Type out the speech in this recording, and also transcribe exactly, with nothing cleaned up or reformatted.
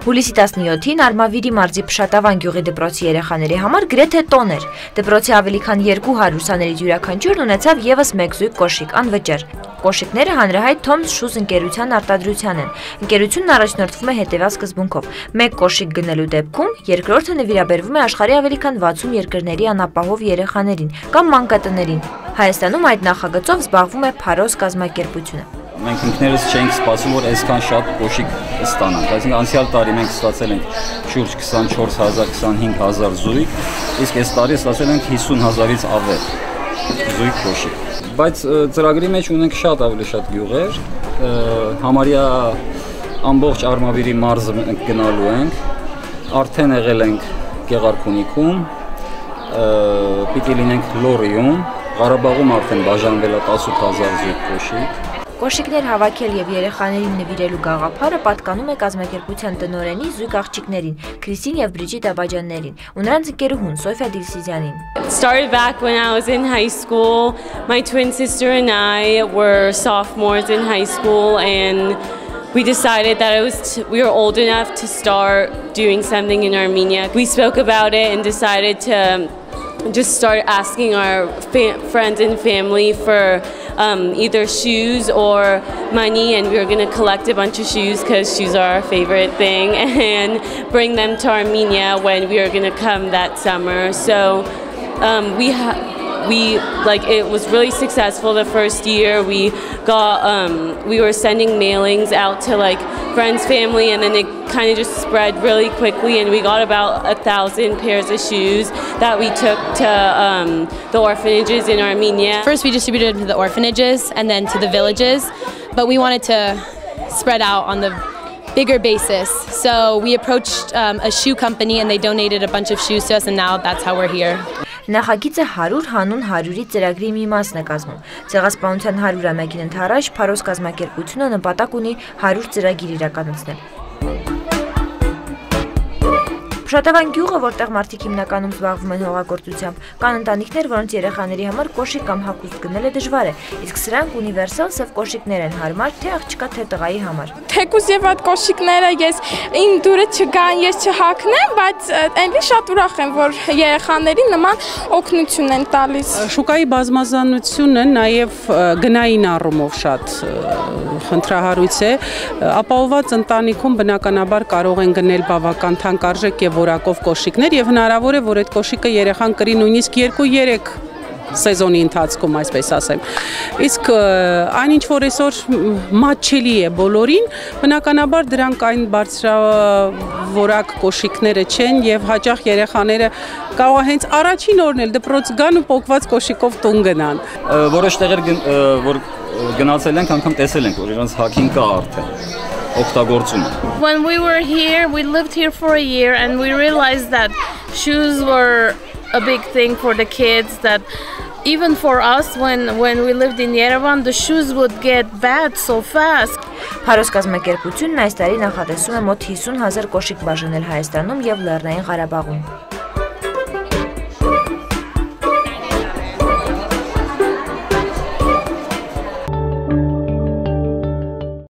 Հուլիսի տասնյոթին Արմավիրի մարզի Փշատավան գյուղի դպրոցի երեխաների համար գրեթե տոն էր։ Դպրոցի ավելի քան երկու հարյուր ուսանելի յուրաքանչյուրն ունեցավ ևս մեկ զույգ կոշիկ անվճար։ Կոշիկները հանրահայտ Թոմս Շուզ ընկերության արտադրության են։ Ընկերությունն առաջնորդվում է հետևյալ սկզբունքով. մեկ կոշիկ գնելու դեպքում երկրորդը նվիրաբերվում է աշխարհի ավելի քան վաթսուն երկրների անապահով երեխաներին կամ մանկատներին։ Հայաստանում այդ նախագծով զբաղվում է Փարոս կազմակերպությունը։ Մենք ինքներս չենք սպասում, որ այսքան շատ կոշիկ ստանանք։ Այսինքն անցյալ տարի մենք ստացել ենք շուրջ քսանչորս հազար քսանհինգ հազար զույգ, իսկ այս տարի ստացել ենք հիսուն հազարից ավել զույգ կոշիկ։ Բայց ծրագրի մեջ ունենք շատ ավելի շատ գյուղեր, համարյա ամբողջ Արմավիրի մարզը մենք գնալու ենք, արդեն եղել ենք Գեղարքունիքում, պիտի լինենք Լորիում, Ղարաբաղում արդեն բաժանվել է տասութ հազար զույգ կոշիկ։ Կոշիկներ հավաքել եւ երեխաներին նվիրելու գաղափարը պատկանում է կազմակերպության տնօրենի զույգ աղջիկներին Քրիստին եւ Բրիջիտ Աբաջաններին ու նրանց ընկերուհուն Սոֆիա Դիլսիզյանին։ It started back when I was in high school. My twin sister and I were sophomores in high school and we decided that it was t we were old enough to start doing something in Armenia. We spoke about it and decided to just start asking our friends and family for um, either shoes or money, and we were going to collect a bunch of shoes because shoes are our favorite thing, and bring them to Armenia when we were going to come that summer. So um, we ha we like it was really successful the first year. We got um, we were sending mailings out to like friends, family, and then it kind of just spread really quickly, and we got about a thousand pairs of shoes that we took to um, the orphanages in Armenia. First we distributed to the orphanages and then to the villages, but we wanted to spread out on the bigger basis. So we approached um, a shoe company and they donated a bunch of shoes to us, and now that's how we're here. Նախագիծը հարյուր հանուն հարյուրի ծրագրի մի մասն է կազմում։ Ցեղասպանության հարյուրամյակին ընթരാճ Փարոս կազմակերպությունը նպատակ ունի հարյուր ծրագիր իրականացնել։ Փշատավան գյուղը, որտեղ մարդիկ հիմնականում զբաղվում են հողագործությամբ, կան ընտանիքներ, որոնց երեխաների համար կոշիկ կամ հագուստ գնելը դժվար է, իսկ սրանք ունիվերսալ սև կոշիկներ են հարմար թե աղջկա թե տղայի համար։ Թեկուզ եւ այդ կոշիկները ես իմ դուրը չգան, ես չհագնեմ, բայց այնտեղ շատ ուրախ եմ, որ երեխաներին նման օգնություն են տալիս։ Շուկայի բազմազանությունը նաեւ գնային առումով շատ խնդրահարույց է, ապահովված ընտանիքում բնականաբար կարող են գնել բավական թանկարժեք եւ որակով կոշիկներ եւ հնարավոր է, որ այդ կոշիկը երեխան կրի նույնիսկ երկու երեք սեզոնի ընթացքում, այսպես ասեմ։ Իսկ այնինչ որ այսօր մատչելի է բոլորին, բնականաբար դրանք այն բարձրավորակ կոշիկները չեն եւ հաճախ երեխաները կարող է հենց առաջին օրն էլ դպրոց գան ու պոկված կոշիկով տուն գնան։ Որոշ տեղեր որ գնացել ենք, անգամ տեսել ենք, որ իրանց հագին կա արդեն։ When we were here, we lived here for a year, and we realized that shoes were a big thing for the kids, that even for us, when, when we lived in Yerevan, the shoes would get bad so fast. Փարոս կազմակերպությունն այս տարի նախատեսում է մոտ հիսուն հազար կոշիկ բաժանել Հայաստանում եւ Լեռնային Ղարաբաղում։